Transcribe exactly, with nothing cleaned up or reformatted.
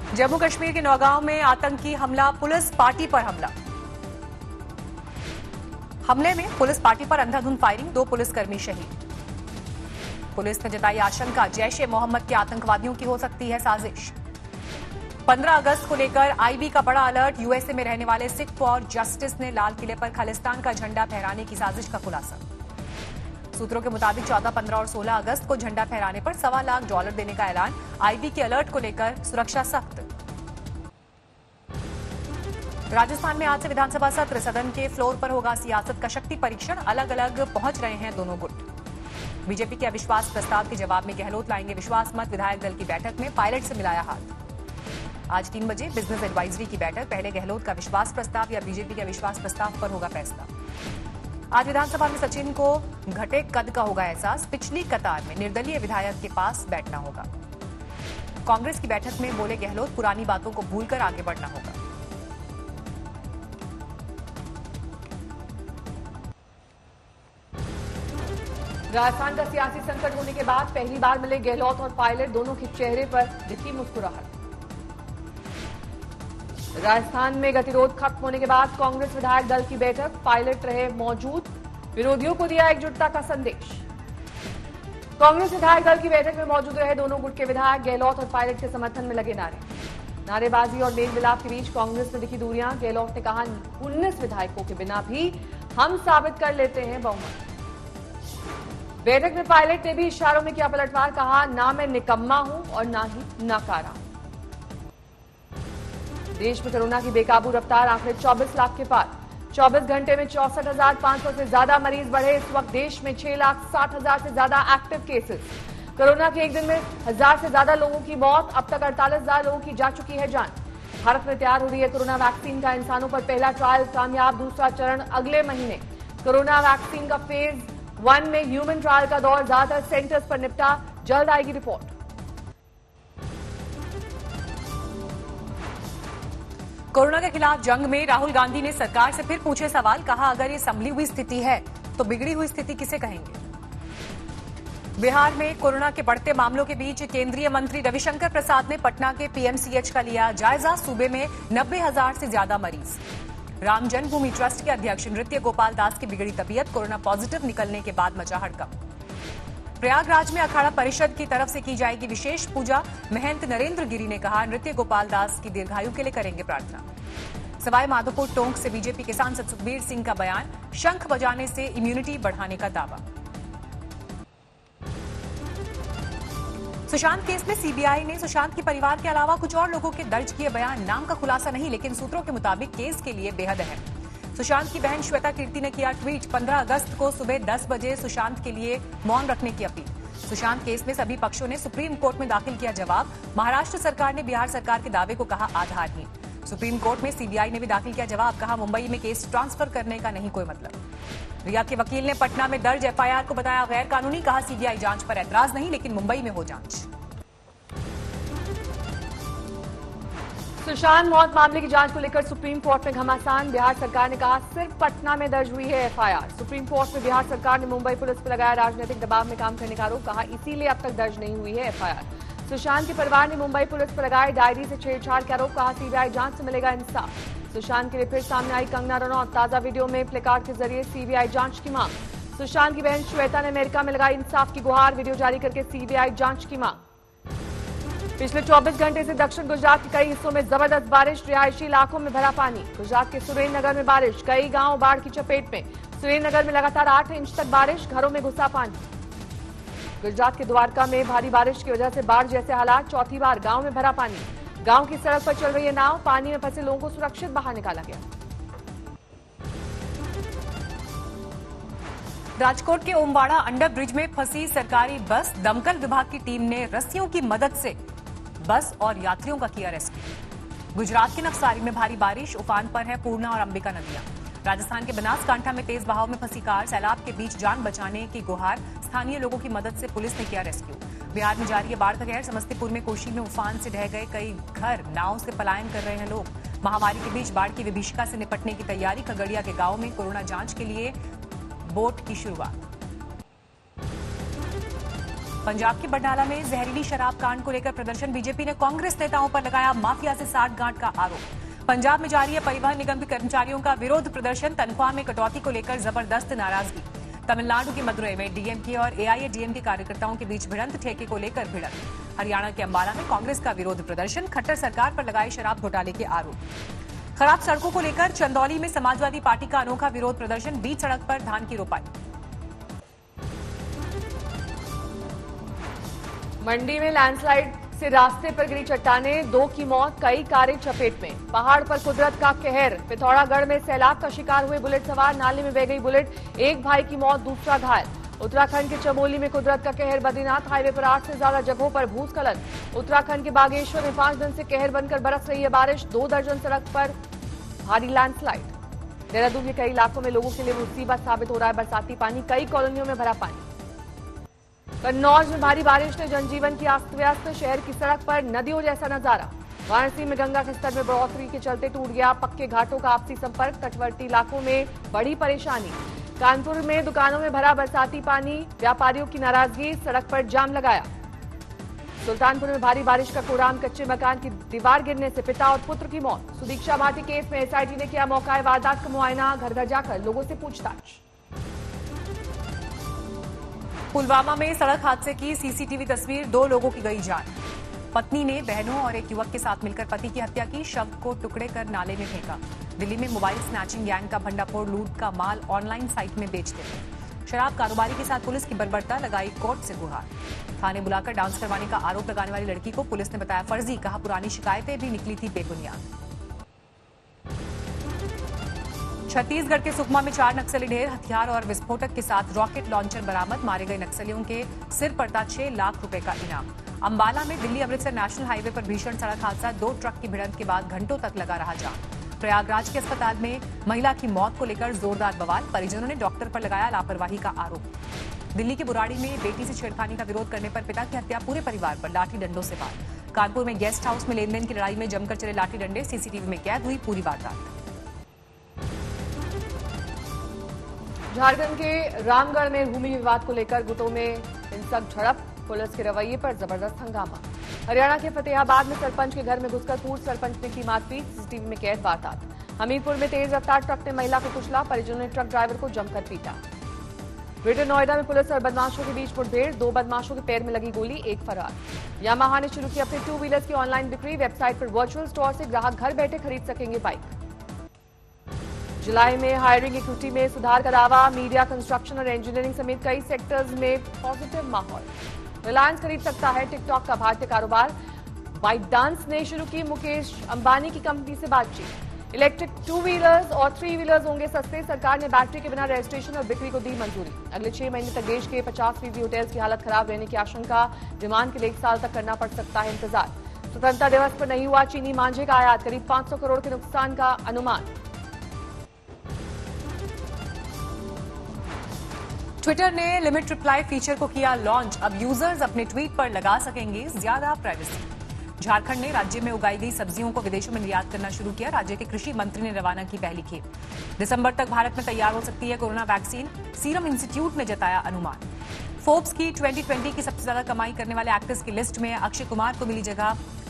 जम्मू कश्मीर के नौगांव में आतंकी हमला, पुलिस पार्टी पर हमला। हमले में पुलिस पार्टी पर अंधाधुंध फायरिंग, दो पुलिसकर्मी शहीद। पुलिस ने जताई आशंका, जैश ए मोहम्मद के आतंकवादियों की हो सकती है साजिश। पंद्रह अगस्त को लेकर आईबी का बड़ा अलर्ट, यूएसए में रहने वाले सिख फॉर जस्टिस ने लाल किले पर खालिस्तान का झंडा फहराने की साजिश का खुलासा। सूत्रों के मुताबिक चौदह, पंद्रह और सोलह अगस्त को झंडा फहराने पर सवा लाख डॉलर देने का ऐलान। आईबी के अलर्ट को लेकर सुरक्षा सख्त। राजस्थान में आज से विधानसभा सत्र, सदन के फ्लोर पर होगा सियासत का शक्ति परीक्षण। अलग अलग पहुंच रहे हैं दोनों गुट। बीजेपी के अविश्वास प्रस्ताव के जवाब में गहलोत लाएंगे विश्वास मत। विधायक दल की बैठक में पायलट से मिलाया हाथ। आज तीन बजे बिजनेस एडवाइजरी की बैठक। पहले गहलोत का विश्वास प्रस्ताव या बीजेपी के अविश्वास प्रस्ताव पर होगा फैसला। आज विधानसभा में सचिन को घटे कद का होगा एहसास। पिछली कतार में निर्दलीय विधायक के पास बैठना होगा। कांग्रेस की बैठक में बोले गहलोत, पुरानी बातों को भूलकर आगे बढ़ना होगा। राजस्थान का सियासी संकट होने के बाद पहली बार मिले गहलोत और पायलट, दोनों के चेहरे पर दिखी मुस्कुराहट। राजस्थान में गतिरोध खत्म होने के बाद कांग्रेस विधायक दल की बैठक, पायलट रहे मौजूद, विरोधियों को दिया एकजुटता का संदेश। कांग्रेस विधायक दल की बैठक में मौजूद रहे दोनों गुट के विधायक, गहलोत और पायलट के समर्थन में लगे नारे। नारेबाजी और मेल मिलाप के बीच कांग्रेस में दिखी दूरियां। गहलोत ने कहा, उन्नीस विधायकों के बिना भी हम साबित कर लेते हैं बहुमत। बैठक में पायलट ने भी इशारों में किया पलटवार, कहा, ना मैं निकम्मा हूं और ना ही नाकारा। देश में कोरोना की बेकाबू रफ्तार, आंकड़े चौबीस लाख के पार। चौबीस घंटे में चौसठ हजार पांच सौ से ज्यादा मरीज बढ़े। इस वक्त देश में छह लाख साठ हजार से ज्यादा एक्टिव केसेस। कोरोना के एक दिन में हजार से ज्यादा लोगों की मौत। अब तक अड़तालीस हजार लोगों की जा चुकी है जान। भारत में तैयार हो रही है कोरोना वैक्सीन का इंसानों पर पहला ट्रायल कामयाब, दूसरा चरण अगले महीने। कोरोना वैक्सीन का फेज वन में ह्यूमन ट्रायल का दौर ज्यादातर सेंटर्स पर निपटा, जल्द आएगी रिपोर्ट। कोरोना के खिलाफ जंग में राहुल गांधी ने सरकार से फिर पूछे सवाल, कहा, अगर ये संभली हुई स्थिति है तो बिगड़ी हुई स्थिति किसे कहेंगे। बिहार में कोरोना के बढ़ते मामलों के बीच केंद्रीय मंत्री रविशंकर प्रसाद ने पटना के पीएमसीएच का लिया जायजा। सूबे में नब्बे हजार से ज्यादा मरीज। राम जन्मभूमि ट्रस्ट के अध्यक्ष नृत्य गोपाल दास की बिगड़ी तबीयत, कोरोना पॉजिटिव निकलने के बाद मचा हड़कंप। प्रयागराज में अखाड़ा परिषद की तरफ से की जाएगी विशेष पूजा। महंत नरेंद्र गिरी ने कहा, नृत्य गोपाल दास की दीर्घायु के लिए करेंगे प्रार्थना। सवाई माधोपुर टोंक से बीजेपी के सांसद सुखबीर सिंह का बयान, शंख बजाने से इम्यूनिटी बढ़ाने का दावा। सुशांत केस में सीबीआई ने सुशांत के परिवार के अलावा कुछ और लोगों के दर्ज किए बयान। नाम का खुलासा नहीं, लेकिन सूत्रों के मुताबिक केस के लिए बेहद अहम। सुशांत की बहन श्वेता कीर्ति ने किया ट्वीट, पंद्रह अगस्त को सुबह दस बजे सुशांत के लिए मौन रखने की अपील। सुशांत केस में सभी पक्षों ने सुप्रीम कोर्ट में दाखिल किया जवाब। महाराष्ट्र सरकार ने बिहार सरकार के दावे को कहा आधारहीन। सुप्रीम कोर्ट में सीबीआई ने भी दाखिल किया जवाब, कहा, मुंबई में केस ट्रांसफर करने का नहीं कोई मतलब। रिया के वकील ने पटना में दर्ज एफआईआर को बताया गैर कानूनी, कहा, सीबीआई जांच पर ऐतराज नहीं, लेकिन मुंबई में हो जांच। सुशांत मौत मामले की जांच को लेकर सुप्रीम कोर्ट में घमासान। बिहार सरकार ने कहा, सिर्फ पटना में दर्ज हुई है एफआईआर। सुप्रीम कोर्ट में बिहार सरकार ने मुंबई पुलिस पर लगाया राजनीतिक दबाव में काम करने का आरोप, कहा, इसीलिए अब तक दर्ज नहीं हुई है एफआईआर। सुशांत के परिवार ने मुंबई पुलिस पर लगाए डायरी से छेड़छाड़ के आरोप, कहा, सीबीआई जांच से मिलेगा इंसाफ। सुशांत के लिए फिर सामने आई कंगना रनौत, ताजा वीडियो में प्लेकार्ड के जरिए सीबीआई जांच की मांग। सुशांत की बहन श्वेता ने अमेरिका में लगाई इंसाफ की गुहार, वीडियो जारी करके सीबीआई जांच की मांग। पिछले चौबीस घंटे से दक्षिण गुजरात के कई हिस्सों में जबरदस्त बारिश, रिहायशी इलाकों में भरा पानी। गुजरात के सुरेंद्रनगर में बारिश, कई गांव बाढ़ की चपेट में। सुरेंद्रनगर में लगातार आठ इंच तक बारिश, घरों में घुसा पानी। गुजरात के द्वारका में भारी बारिश की वजह से बाढ़ जैसे हालात, चौथी बार गांव में भरा पानी। गांव की सड़क पर चल रही है नाव, पानी में फंसे लोगों को सुरक्षित बाहर निकाला गया। राजकोट के ओमवाड़ा अंडर ब्रिज में फंसी सरकारी बस, दमकल विभाग की टीम ने रस्सियों की मदद से बस और यात्रियों का किया रेस्क्यू। गुजरात के नवसारी में भारी बारिश, उफान पर है पूर्णा और अंबिका नदियां। राजस्थान के बनासकांठा में तेज बहाव में फंसी कार, सैलाब के बीच जान बचाने की गुहार, स्थानीय लोगों की मदद से पुलिस ने किया रेस्क्यू। बिहार में जारी है बाढ़ का कहर, समस्तीपुर में कोशी में उफान से ढह गए कई घर, नाव से पलायन कर रहे हैं लोग। महामारी के बीच बाढ़ की विभीषिका से निपटने की तैयारी, खगड़िया के गांव में कोरोना जांच के लिए बोट की शुरुआत। पंजाब के बरनाला में जहरीली शराब कांड को लेकर प्रदर्शन, बीजेपी ने कांग्रेस नेताओं पर लगाया माफिया से साठगांठ का आरोप। पंजाब में जारी है परिवहन निगम के कर्मचारियों का विरोध प्रदर्शन, तनख्वाह में कटौती को लेकर जबरदस्त नाराजगी। तमिलनाडु के मदुरई में डीएमके और एआईएडीएमके कार्यकर्ताओं के बीच भिड़ंत, ठेके को लेकर भिड़ंत। हरियाणा के अंबाला में कांग्रेस का विरोध प्रदर्शन, खट्टर सरकार पर लगाए शराब घोटाले के आरोप। खराब सड़कों को लेकर चंदौली में समाजवादी पार्टी का अनोखा विरोध प्रदर्शन, बीच सड़क पर धान की रोपाई। मंडी में लैंडस्लाइड से रास्ते पर गिरी चट्टानें, दो की मौत, कई कारें चपेट में। पहाड़ पर कुदरत का कहर, पिथौरागढ़ में सैलाब का शिकार हुए बुलेट सवार, नाले में बह गई बुलेट, एक भाई की मौत, दूसरा घायल। उत्तराखंड के चमोली में कुदरत का कहर, बद्रीनाथ हाईवे पर आठ से ज्यादा जगहों पर भूस्खलन। उत्तराखंड के बागेश्वर में पांच दिन से कहर बनकर बरस रही है बारिश, दो दर्जन सड़क पर भारी लैंडस्लाइड। देहरादून के कई इलाकों में लोगों के लिए मुसीबत साबित हो रहा है बरसाती पानी, कई कॉलोनियों में भरा पानी। कन्नौज में भारी बारिश ने जनजीवन की अस्त व्यस्त, शहर की सड़क पर नदियों जैसा नजारा। वाराणसी में गंगा के स्तर में बढ़ोतरी के चलते टूट गया पक्के घाटों का आपसी संपर्क, तटवर्ती इलाकों में बड़ी परेशानी। कानपुर में दुकानों में भरा बरसाती पानी, व्यापारियों की नाराजगी, सड़क पर जाम लगाया। सुल्तानपुर में भारी बारिश का कोराम, कच्चे मकान की दीवार गिरने से पिता और पुत्र की मौत। सुदीक्षा भाटी केस में एसआईटी ने किया मौका वारदात का मुआयना, घर घर जाकर लोगों से पूछताछ। पुलवामा में सड़क हादसे की सीसीटीवी तस्वीर, दो लोगों की गई जान। पत्नी ने बहनों और एक युवक के साथ मिलकर पति की हत्या की, शव को टुकड़े कर नाले में फेंका। दिल्ली में मोबाइल स्नैचिंग गैंग का भंडाफोड़, लूट का माल ऑनलाइन साइट में बेचते थे। शराब कारोबारी के साथ पुलिस की बर्बरता, लगाई कोर्ट से गुहार। थाने बुलाकर डांस करवाने का आरोप लगाने वाली लड़की को पुलिस ने बताया फर्जी, कहा पुरानी शिकायतें भी निकली थी बेबुनियाद। छत्तीसगढ़ के सुकमा में चार नक्सली ढेर, हथियार और विस्फोटक के साथ रॉकेट लॉन्चर बरामद, मारे गए नक्सलियों के सिर पड़ता छह लाख रुपए का इनाम। अंबाला में दिल्ली अमृतसर नेशनल हाईवे पर भीषण सड़क हादसा, दो ट्रक की भिड़ंत के बाद घंटों तक लगा रहा जाम। प्रयागराज के अस्पताल में महिला की मौत को लेकर जोरदार बवाल, परिजनों ने डॉक्टर पर लगाया लापरवाही का आरोप। दिल्ली के बुराड़ी में बेटी से छेड़खानी का विरोध करने पर पिता की हत्या, पूरे परिवार पर लाठी डंडों से वार। कानपुर में गेस्ट हाउस में लेन देन की लड़ाई में जमकर चले लाठी डंडे, सीसीटीवी में कैद हुई पूरी वारदात। झारखंड के रामगढ़ में भूमि विवाद को लेकर गुटों में हिंसक झड़प, पुलिस के रवैये पर जबरदस्त हंगामा। हरियाणा के फतेहाबाद में सरपंच के घर में घुसकर पूर्व सरपंच ने की मारपीट, सीसीटीवी में कैद वारदात। हमीरपुर में तेज रफ्तार ट्रक ने महिला को कुचला, परिजनों ने ट्रक ड्राइवर को जमकर पीटा। ग्रेटर नोएडा में पुलिस और बदमाशों के बीच मुठभेड़, दो बदमाशों के पैर में लगी गोली, एक फरार। यामाहा ने शुरू की अपने टू व्हीलर्स की ऑनलाइन बिक्री, वेबसाइट पर वर्चुअल स्टोर से ग्राहक घर बैठे खरीद सकेंगे बाइक। जुलाई में हायरिंग इक्विटी में सुधार का दावा, मीडिया, कंस्ट्रक्शन और इंजीनियरिंग समेत कई सेक्टर्स में पॉजिटिव माहौल। रिलायंस खरीद सकता है टिकटॉक का भारतीय कारोबार। बाइटडांस ने शुरू की मुकेश अंबानी की कंपनी से बातचीत। इलेक्ट्रिक टू व्हीलर्स और थ्री व्हीलर्स होंगे सस्ते, सरकार ने बैटरी के बिना रजिस्ट्रेशन और बिक्री को दी मंजूरी। अगले छह महीने तक देश के पचास फीसदी होटल्स की हालत खराब रहने की आशंका, डिमांड के लिए एक साल तक करना पड़ सकता है इंतजार। स्वतंत्रता दिवस पर नहीं हुआ चीनी मांझे का आयात, करीब पांच सौ करोड़ के नुकसान का अनुमान। ट्विटर ने लिमिट रिप्लाई फीचर को किया लॉन्च, अब यूजर्स अपने ट्वीट पर लगा सकेंगे ज्यादा प्राइवेसी। झारखंड ने राज्य में उगाई गई सब्जियों को विदेशों में निर्यात करना शुरू किया, राज्य के कृषि मंत्री ने रवाना की पहली खेप। दिसंबर तक भारत में तैयार हो सकती है कोरोना वैक्सीन, सीरम इंस्टीट्यूट ने जताया अनुमान। फोर्ब्स की ट्वेंटी ट्वेंटी की सबसे ज्यादा कमाई करने वाले एक्टर्स की लिस्ट में अक्षय कुमार को मिली जगह।